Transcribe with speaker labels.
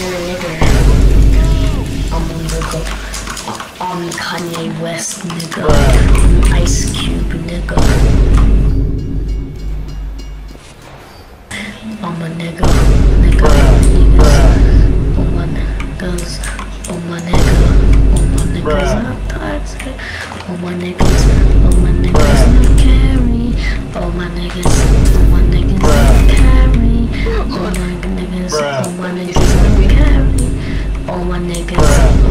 Speaker 1: you're a nigger. I'm a nigga. I'm Kanye West nigga. I'm Ice Cube nigga. I'm a nigga. Nigga. Niggas. Oh my niggas. Oh my nigga. Oh my niggas not toxic. Oh my niggas. Oh my niggas not carry. Oh my niggas. Oh my niggas not carry. Oh my niggas. Oh my niggas not carry. Oh my niggas.